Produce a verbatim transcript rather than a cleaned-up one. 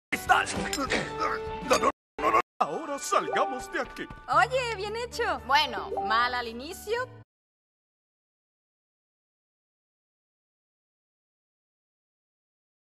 cristal. No, no, no, no. Ahora salgamos de aquí. Oye, bien hecho. Bueno, mal al inicio,